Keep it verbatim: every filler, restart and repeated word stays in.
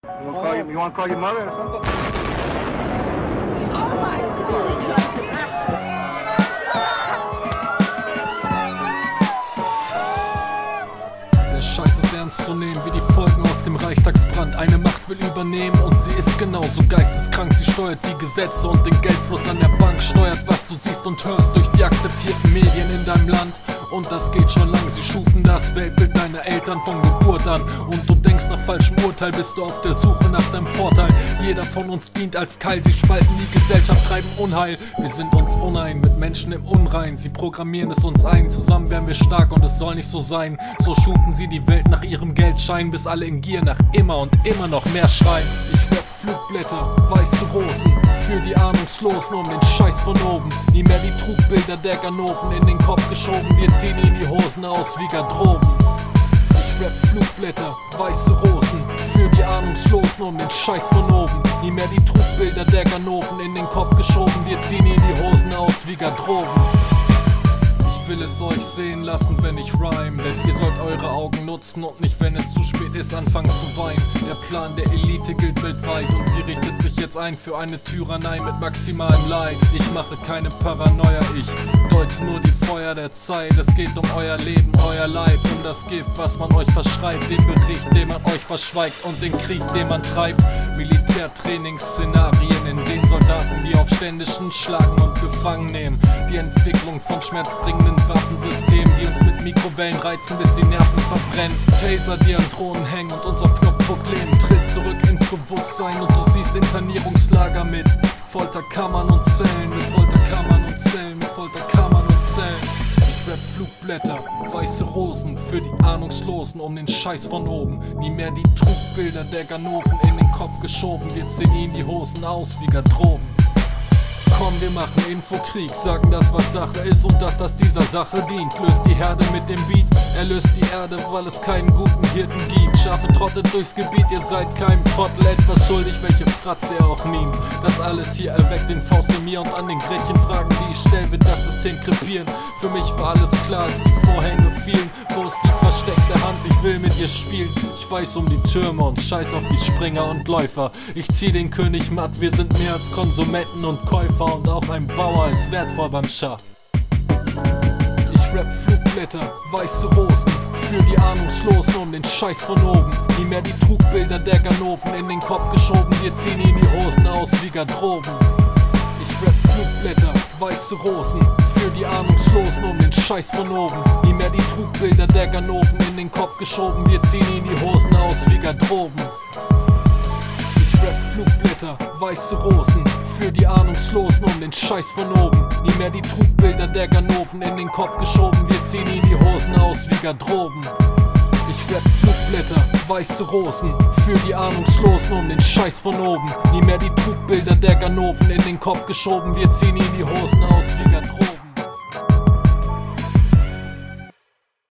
You wanna call, your, you wanna call your mother or something? Oh my God! Der Scheiß ist ernst zu nehmen wie die Folgen aus dem Reichstagsbrand. Eine Macht will übernehmen und sie ist genauso geisteskrank. Sie steuert die Gesetze und den Geldfluss an der Bank, steuert, was du siehst und hörst durch die akzeptierten Medien in deinem Land. Und das geht schon lang, sie schufen das Weltbild deiner Eltern von Geburt an. Und du denkst nach falschem Urteil, bist du auf der Suche nach deinem Vorteil. Jeder von uns dient als Keil, sie spalten die Gesellschaft, treiben Unheil. Wir sind uns unein, mit Menschen im Unrein, sie programmieren es uns ein. Zusammen wären wir stark und es soll nicht so sein. So schufen sie die Welt nach ihrem Geldschein, bis alle in Gier nach immer und immer noch mehr schreien. Ich rap Flugblätter, weiße Rosen, für die Ahnungslosen um den Scheiß von oben. Nie mehr die Trugbilder der Ganoven in den Kopf geschoben, wir ziehen ihnen die Hosen aus wie Garderoben. Ich rap Flugblätter, weiße Rosen, für die Ahnungslosen um den Scheiß von oben. Nie mehr die Trugbilder der Ganoven in den Kopf geschoben, wir ziehen ihnen die Hosen aus wie Garderoben. Ich will es euch sehen lassen, wenn ich rhyme, denn ihr sollt eure Augen nutzen und nicht, wenn es zu spät ist, anfangen zu weinen. Der Plan der Elite gilt weltweit und sie richtet sich jetzt ein für eine Tyrannei mit maximalem Leid. Ich mache keine Paranoia, ich deute nur die Feuer der Zeit. Es geht um euer Leben, euer Leib, um das Gift, was man euch verschreibt, den Bericht, den man euch verschweigt und den Krieg, den man treibt. Militärtrainingsszenarien, in denen Soldaten die Aufständischen schlagen und gefangen nehmen. Die Entwicklung von schmerzbringenden Waffensystemen, die uns mit Mikrowellen reizen, bis die Nerven verbrennen. Taser, die an Drohnen hängen und uns auf Knopfdruck leben. Tritt zurück ins Bewusstsein und du siehst Internierungslager mit Folterkammern und Zellen, mit Folterkammern und Zellen, mit Folterkammern und Zellen. Ich rap Flugblätter, weiße Rosen, für die Ahnungslosen um den Scheiß von oben. Nie mehr die Trugbilder der Ganoven in den Kopf geschoben, wir ziehen ihnen die Hosen aus wie Garderoben. Komm, wir machen Infokrieg, sagen das, was Sache ist und dass das dieser Sache dient. Löst die Herde mit dem Beat, erlöst die Erde, weil es keinen guten Hirten gibt. Schafe trottet durchs Gebiet, ihr seid keinem Trottel etwas schuldig, welche Fratze er auch mimt. Das alles hier erweckt den Faust in mir und an den Gretchenfragen, die ich stell, wird das System krepieren. Für mich war alles klar, als die Vorhänge fielen. Wo ist die versteckte Hand, ich will mit ihr spielen. Ich weiß um die Türme und scheiß auf die Springer und Läufer. Ich zieh den König matt, wir sind mehr als Konsumenten und Käufer. Und auch ein Bauer ist wertvoll beim Schach. Ich rap Flugblätter, weiße Rosen, für die Ahnungslosen um den Scheiß von oben. Nie mehr die Trugbilder der Ganoven in den Kopf geschoben, wir ziehen ihnen die Hosen aus wie Garderoben. Ich rap Flugblätter, weiße Rosen, für die Ahnungslosen um den Scheiß von oben. Nie mehr die Trugbilder der Ganoven in den Kopf geschoben, wir ziehen ihnen die Hosen aus wie Garderoben. Ich rap Flugblätter, weiße Rosen, für die Ahnungslosen um den Scheiß von oben. Nie mehr die Trugbilder der Ganoven in den Kopf geschoben, wir ziehen ihnen die Hosen aus wie Garderoben. Ich rap Flugblätter, weiße Rosen, für die Ahnungslosen um den Scheiß von oben. Nie mehr die Trugbilder der Ganoven in den Kopf geschoben, wir ziehen ihnen die Hosen aus wie Garderoben.